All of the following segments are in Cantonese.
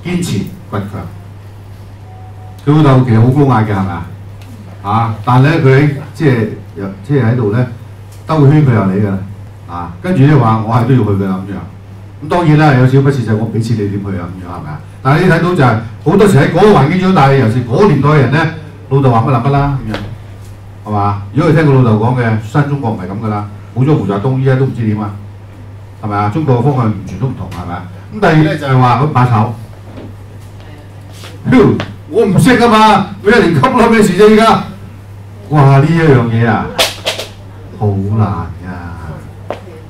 堅持倔強。佢老豆其實好高壓嘅係咪啊？但係咧佢即係喺度咧兜個圈佢又理㗎啦，跟住咧話我係都要去㗎啦咁樣。咁當然啦，有少不切就係我俾錢你點去啊咁樣係咪啊？但係你睇到就係好多時喺嗰個環境長大，尤其是嗰年代嘅人咧，老豆話乜立乜啦咁樣，係嘛？如果佢聽個老豆講嘅，新中國唔係咁㗎啦，冇咗毛澤東，依家都唔知點啊，係咪啊？中國嘅方向完全都唔同係咪啊？咁第二咧就係話佢把口，我唔識啊嘛，佢一年級啦咩事啫依家？哇！呢一樣嘢啊，好難㗎。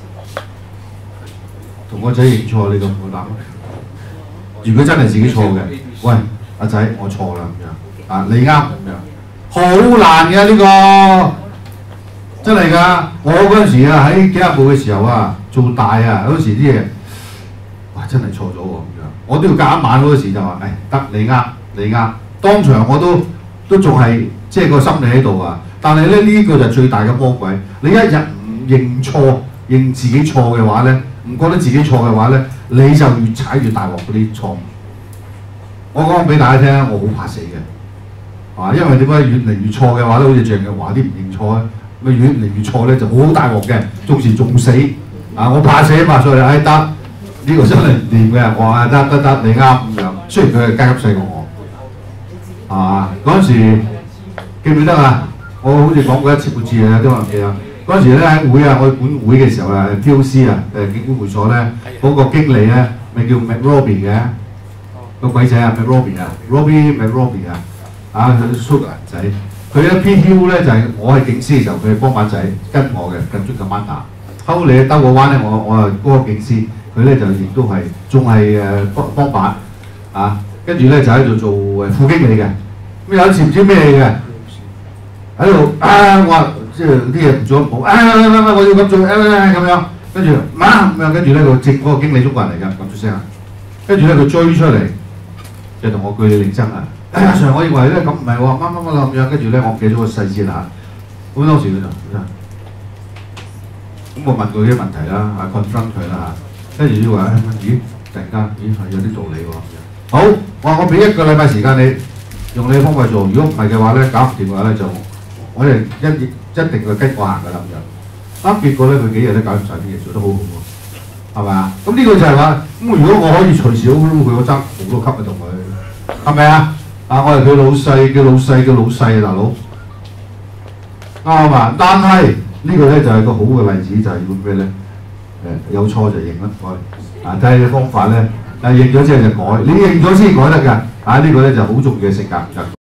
同個仔認錯你咁冇膽。如果真係自己錯嘅，喂阿仔我錯啦咁樣，你啱咁樣，好難嘅呢個，真係㗎！我嗰陣時啊喺幾廿步嘅時候啊，做大啊嗰時啲嘢，哇真係錯咗喎咁樣，我都要夾一晚嗰時就話，得你啱你啱，當場我都仲係即係個心理喺度啊！但係咧呢個就最大嘅魔鬼，你一日唔認錯，認自己錯嘅話咧，唔覺得自己錯嘅話咧，你就越踩越大鑊嗰啲錯誤。我講俾大家聽，我好怕死嘅，因為點解越嚟越錯嘅話咧，好似鄭若驊啲唔認錯咧，咪越嚟越錯咧就好大鑊嘅，到時仲死我怕死啊嘛，所以得呢個真係唔掂嘅，我話得你啱咁樣。雖然佢係階級細過我，嗰陣時記唔記得啊？我好似講過一次半次啊，都話唔記得。嗰陣時咧喺會啊，我管會嘅時候啊 ，POC 啊，警官會所咧，嗰個經理咧咪叫 McRobbie 嘅，個鬼仔啊 McRobbie 啊 ，Robbie McRobbie 啊，佢 Sugar 仔，佢咧 PQ 咧就係我係警司嘅時候，佢係幫板仔跟我嘅，跟足個班打。後嚟兜個彎咧，我係嗰個警司，佢咧就亦都係仲係幫板跟住咧就喺度做副經理嘅。咁有時唔知咩嘅。喺度我話即係啲嘢唔做得好，我要咁做咁樣，跟住咁樣，跟住咧個正嗰個經理中國人嚟㗎，咁出聲啊，跟住咧佢追出嚟，就同我據理力爭啊！阿 Sir， 我認為咧咁唔係喎，乜咁樣，跟住咧我唔記咗個細節啦。咁當時佢就咁我問佢啲問題啦，confront 佢啦跟住佢話咦，突然間係有啲道理喎。好，我俾1個禮拜時間你用你嘅方法做，如果唔係嘅話咧，搞唔掂嘅話咧就。我哋一定會跟我行㗎啦咁樣，結果咧佢幾日都搞唔晒啲嘢，做得好好喎，係咪啊？咁呢個就係話，咁如果我可以隨時好佢，我爭好多級嘅同佢，係咪啊？我係佢老細嘅老細嘅老細啊，大佬，啱嘛？但係呢個咧就係個好嘅例子，就係要咩咧？有錯就認啦，睇下你方法咧，認咗之後就改，你認咗先改得㗎，呢個咧就好重要嘅性格。